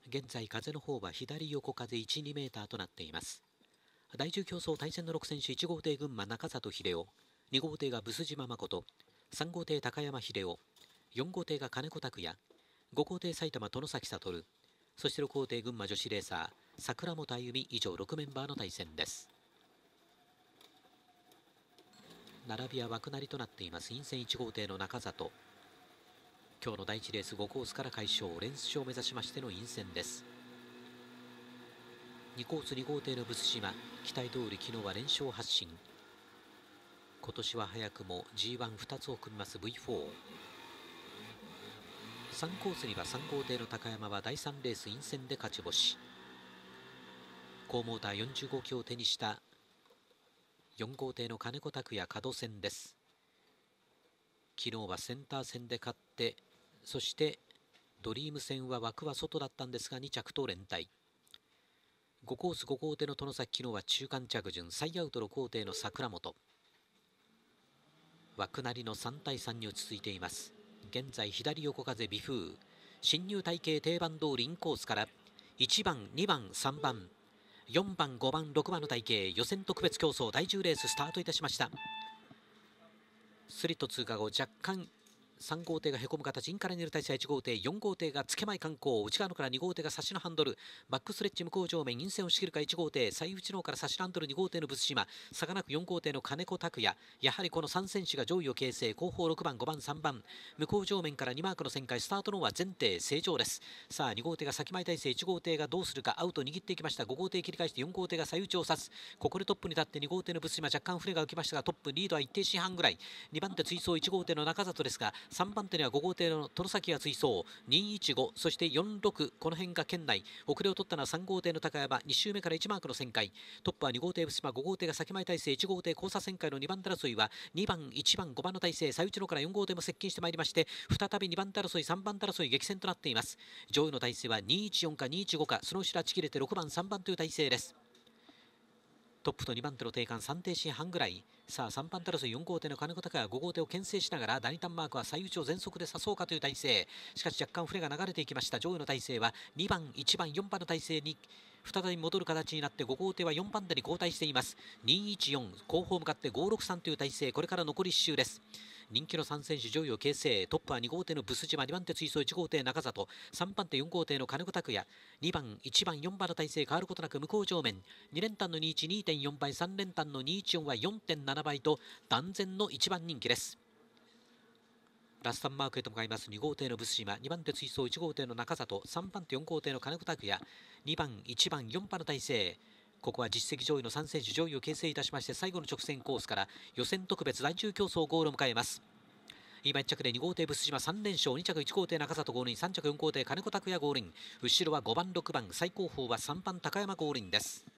現在風の方は左横風1、2メーターとなっています。第10競争対戦の6選手、1号艇群馬中里秀夫、2号艇がブス島誠、3号艇高山秀夫、4号艇が金子拓也、5号艇埼玉殿崎悟、そして6号艇群馬女子レーサー桜本歩美、以上6メンバーの対戦です。並びは枠なりとなっています。陰線1号艇の中里、今日の第1レース5コースから快勝、連勝を目指しましての陰線です。2コース2号艇のブス島、期待通り昨日は連勝発進、今年は早くも G12 つを組みます V4。 3コースには3号艇の高山は第3レース陰線で勝ち星、高モーター45機を手にした4号艇の金子拓也角線です。昨日はセンター線で勝って、そしてドリーム戦は枠は外だったんですが2着と連帯。5コース5号艇の殿崎、昨日は中間着順、最アウト6号艇の桜本、枠なりの3対3に落ち着いています。現在左横風微風、進入体系定番通りインコースから1番2番3番4番5番6番の体系、予選特別競争第10レーススタートいたしました。スリット通過後、若干3号艇がへこむ形、インからにいる体勢1号艇、4号艇がつけまい観光、内側のから2号艇が差しのハンドル、バックストレッチ向こう上面、陰線を仕切るか1号艇、最内の方から差しのハンドル2号艇のブス島、差がなく4号艇の金子拓也、やはりこの3選手が上位を形成、後方6番5番3番、向こう上面から2マークの旋回、スタートの方は前艇正常です。さあ2号艇が先前体勢、1号艇がどうするか、アウト握っていきました。5号艇切り返して4号艇が最内を指す、ここでトップに立って2号艇のブス島、若干船が浮きましたがトップリードは一定進半ぐらい、2番手追走1号艇の中里ですが、3番手には5号艇の殿崎が追走215、そして46、この辺が圏内、遅れを取ったのは3号艇の高山、2周目から1マークの旋回、トップは2号艇福島、5号艇が先前体勢、1号艇交差旋回の2番手争いは2番1番5番の体勢、最内のから4号艇も接近してまいりまして、再び2番手争い3番手争い激戦となっています。上位の体勢は214か215か、その後ろはち切れて6番3番という体勢です。トップと2番手の定間3停止半ぐらい。さあ3番手争い4号艇の金子高也、5号艇を牽制しながら第2ターンマークは最内を全速で刺そうかという体勢、しかし若干船が流れていきました。上位の体勢は2番1番4番の体勢に再び戻る形になって、5号艇は4番手に後退しています。214、後方向かって563という体勢、これから残り1周です。人気の3選手上位を形成、トップは2号艇のブス島、2番手追走1号艇中里、3番手4号艇の金子拓也、2番1番4番の体勢変わることなく向こう上面、2連単の 212.4 倍、3連単の214は 4.7 倍と断然の1番人気です。ラスタンマークへと向かいます2号艇のブス島、2番手追走1号艇の中里、3番手4号艇の金子拓也、2番1番4番の体勢、ここは実績上位の3選手上位を形成いたしまして、最後の直線コースから予選特別第10競争ゴールを迎えます。今1着で2号艇ブス島3連勝、2着1号艇中里ゴールイン、3着4号艇金子拓也ゴールイン、後ろは5番6番、最後方は3番高山ゴールインです。